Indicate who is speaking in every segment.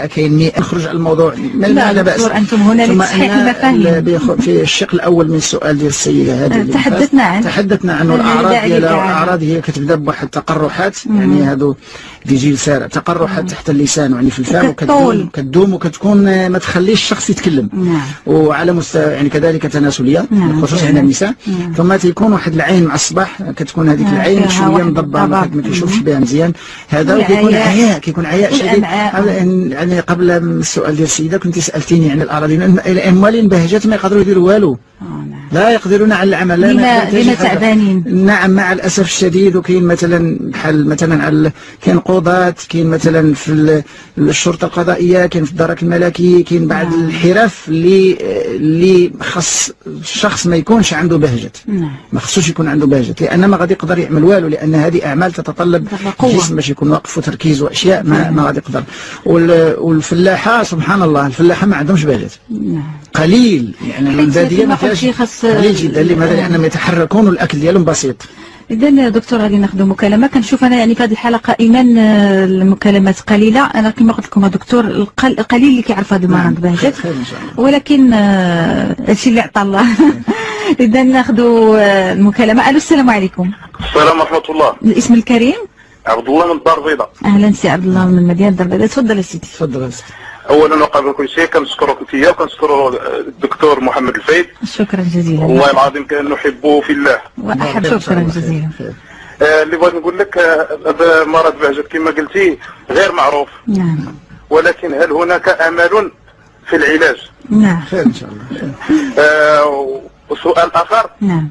Speaker 1: كاين 100 نخرج على الموضوع
Speaker 2: لا بأس. أنتم هنا لتصحيح المفاهيم.
Speaker 1: في الشق الأول من السؤال ديال السيدة هذه تحدثنا عنه الأعراض هي كتبدا بواحد التقرحات، يعني هادو ديجي لسارع تقرحات تحت اللسان يعني في الفم، وكتدوم وكتكون ما تخليش الشخص يتكلم. وعلى مستوى يعني كذلك تناسلية خصوصا عند النساء. ثم تيكون واحد العين مع الصباح كتكون هذيك العين شوية مضبة ما كيشوفش بها مزيان، هذا كيكون عياء شديد. يعني قبل السؤال ديال السيدة كنت سألتيني عن الأعراض، الأموال بهجات ما يقدروا يديروا والو، لا يقدرون على العمل.
Speaker 2: لما تعبانين؟
Speaker 1: نعم مع الأسف الشديد. وكاين مثلا بحال مثلا كاين قضاة، كاين مثلا في الشرطة القضائية، كاين في الدرك الملكي، كاين بعض الحرف اللي خص الشخص ما يكونش عنده بهجت، ما خصوش يكون عنده بهجت، لأن ما غادي يقدر يعمل والو، لأن هذه أعمال تتطلب الجسم باش يكون واقف وتركيز وأشياء ما غادي يقدر. والفلاحة سبحان الله الفلاحة ما عندهمش بهجت قليل، يعني البادية ما فيهاش قليل جدا. لماذا؟ لأنهم يتحركون والأكل ديالهم بسيط.
Speaker 2: إذا دكتور غادي ناخذ مكالمة. كنشوف أنا يعني في هذه الحلقة إيمان المكالمات قليلة. أنا كما قلت لكم دكتور القليل اللي كيعرف هذا المرض بهجت، ولكن هادشي اللي عطى الله. إذا ناخذ المكالمة. ألو السلام عليكم.
Speaker 3: السلام ورحمة الله.
Speaker 2: الاسم الكريم؟
Speaker 3: عبد الله من الدار البيضاء.
Speaker 2: أهلا سي عبد الله من مدينة الدار البيضاء. تفضل سيدي.
Speaker 1: تفضل.
Speaker 3: اولا وقبل كل شيء كنشكرك انت وكنشكر الدكتور محمد الفايد.
Speaker 2: شكرا جزيلا.
Speaker 3: والله العظيم كنحبه في الله.
Speaker 2: شكرا جزيلا.
Speaker 3: اللي بغيت نقول لك هذا مرض بهجت كما قلتي غير معروف.
Speaker 2: نعم.
Speaker 3: ولكن هل هناك امل في العلاج؟
Speaker 2: نعم.
Speaker 1: خير ان شاء الله.
Speaker 3: وسؤال اخر.
Speaker 2: نعم.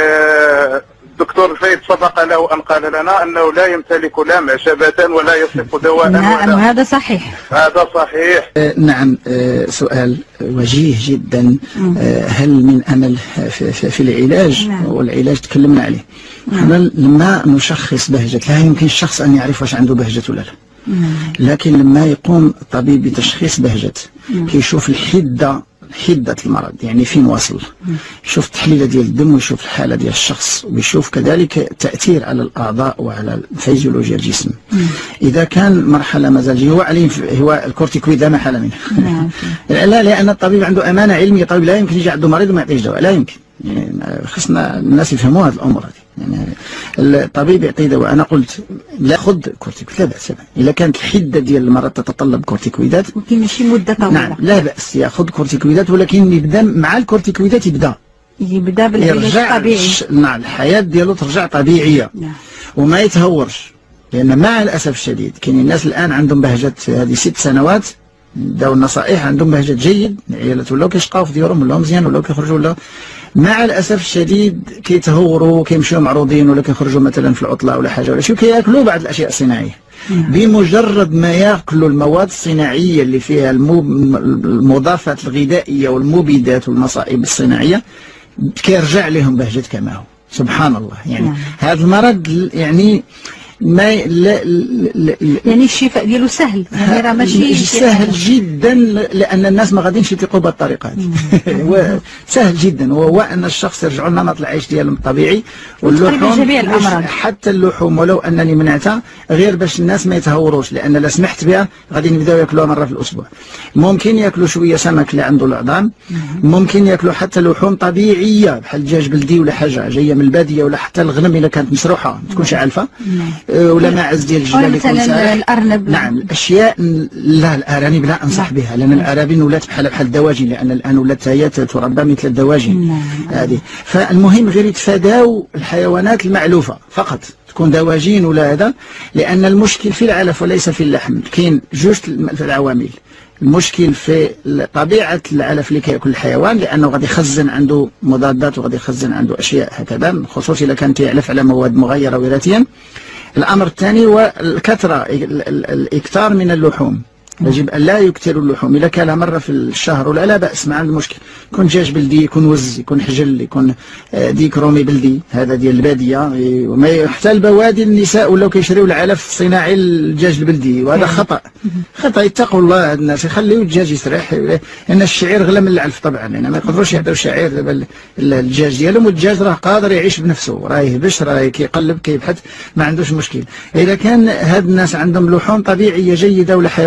Speaker 3: الدكتور الفايد سبق له أن قال لنا أنه لا يمتلك لا معشبة ولا يصف دواء.
Speaker 2: نعم وهذا صحيح.
Speaker 3: هذا صحيح.
Speaker 1: نعم. سؤال وجيه جدا. هل من أمل في العلاج؟
Speaker 2: نعم.
Speaker 1: والعلاج تكلمنا عليه. لما نشخص بهجة لا يمكن الشخص أن يعرف واش عنده بهجة ولا لا. لكن لما يقوم الطبيب بتشخيص بهجة كيشوف حدة المرض، يعني فين واصل، يشوف التحليله ديال الدم ويشوف الحاله ديال الشخص ويشوف كذلك التاثير على الاعضاء وعلى الفيزيولوجيا الجسم. اذا كان مرحله مازال هو الكورتيكويد لا محاله منه. لا، لان الطبيب عنده امانه علميه. الطبيب لا يمكن يجي عنده مريض وما يعطيش دواء، لا يمكن. يعني خصنا الناس يفهموا هذه الامور هذه. يعني الطبيب يعطي دواء. انا قلت لا خذ كورتيكويد لا باس، اذا كانت الحده ديال المرض تتطلب كورتيكويدات
Speaker 2: ممكن ماشي مده طويله.
Speaker 1: نعم لا باس ياخذ كورتيكويدات، ولكن يبدا مع الكورتيكويدات يبدا
Speaker 2: بالعلاج الطبيعي.
Speaker 1: نعم الحياه ديالو ترجع طبيعيه.
Speaker 2: نعم.
Speaker 1: وما يتهورش، لان مع الاسف الشديد كاين الناس الان عندهم بهجه هذه 6 سنوات داو النصائح عندهم بهجه جيد، العيالات ولاو كيشقاو في ديورهم ولاو مزيان ولاو كيخرجوا ولا مع الاسف الشديد كيتهوروا كيمشيو معروضين ولا كيخرجوا مثلا في العطله ولا حاجه ولا شي كياكلوا بعض الاشياء الصناعيه. بمجرد ما ياكلوا المواد الصناعيه اللي فيها المضافات الغذائيه والمبيدات والمصائب الصناعيه كيرجع لهم بهجه كما هو. سبحان الله. يعني هذا المرض يعني ما
Speaker 2: يعني الشفاء ديالو سهل، يعني راه ماشي
Speaker 1: سهل جدا، لان الناس ما غاديينش يثيقوا بالطريقه هذه. سهل جدا، وهو ان الشخص يرجعوا لنمط العيش ديالهم الطبيعي. واللحوم حتى اللحوم ولو انني منعتها غير باش الناس ما يتهوروش، لان لا سمحت بها غادي يبداو ياكلوها مره في الاسبوع. ممكن ياكلوا شويه سمك اللي عنده العظام، ممكن ياكلوا حتى لحوم طبيعيه بحال الدجاج بلدي ولا حاجه جايه من الباديه، ولا حتى الغنم اذا كانت مسروحه ما تكونش عالفه، ولا ماعز ديال الجبال يكون
Speaker 2: مثلا الارنب.
Speaker 1: نعم الاشياء. لا الارانب لا انصح بها، لان الارانب ولات بحال الدواجن، لان الان ولات هي تربى مثل الدواجن هذه. فالمهم غير يتفاداو الحيوانات المعلوفه فقط، تكون دواجن ولا هذا، لان المشكل في العلف وليس في اللحم. كاين جوج العوامل. المشكل في طبيعة العلف اللي كياكل الحيوان، لأنه غادي يخزن عنده مضادات وغادي يخزن عنده أشياء هكذا، خصوصا إذا كان يعلف على مواد مغيرة وراثيا. الأمر الثاني هو الكثرة، الإكثار من اللحوم. يجب أن لا يكثر اللحوم. إذا كان مرة في الشهر ولا لا بأس، ما عنده مشكل. يكون دجاج بلدي، يكون وز، يكون حجل، يكون ديك رومي بلدي، هذا ديال البادية. وما حتى البوادي النساء ولاو كيشريو العلف الصناعي الدجاج البلدي، وهذا خطأ. يتقوا الله الناس، يخليو الدجاج يسرح، لأن الشعير غلى من العلف طبعا، يعني ما يقدروش يعطيو الشعير دابا الدجاج ديالهم. والدجاج راه قادر يعيش بنفسه، راه يهبش، راه كيقلب كيبحث، ما عندوش مشكل. إذا كان هاد الناس عندهم لحوم طبيعية جيدة ولا حيوانات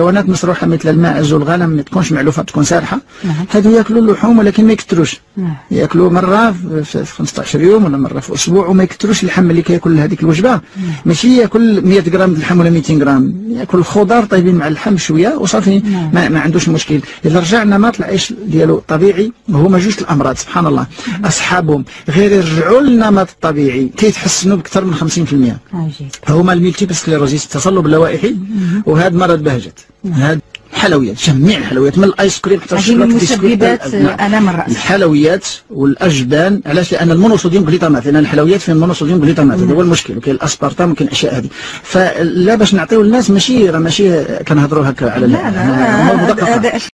Speaker 1: مسروحه مثل الماعز والغنم ما تكونش معلوفه، تكون سارحه، هادو ياكلوا اللحوم ولكن ما يكثروش، ياكلوا مره في 15 يوم ولا مره في اسبوع، وما يكثروش اللحم اللي كياكل هذيك الوجبه، ماشي ياكل 100 غرام د اللحم ولا 200 غرام، ياكل الخضار طيبين مع اللحم شويه وصافي، ما عندوش مشكل. اذا رجعنا نمط العيش ديالو طبيعي، هما جوج الامراض سبحان الله اصحابهم غير يرجعوا للنمط الطبيعي كيتحسنوا باكثر من 50%. هما الميلتيبل سكليروزيس، التصلب اللوائحي، وهذا مرض بهجت، هذا الحلويات، جميع الحلويات من الايس كريم حتى الشوكولاته،
Speaker 2: مسببات الام الراس،
Speaker 1: الحلويات والاجبان. علاش؟ لان المونوصوديوم جليتامات، لان الحلويات فيها المونوصوديوم جليتامات، هذا هو المشكل، وكاين الاسبارتام وكاين الاشياء هذه. فلا باش نعطيو الناس ماشي كنهضروا هكا على
Speaker 2: لا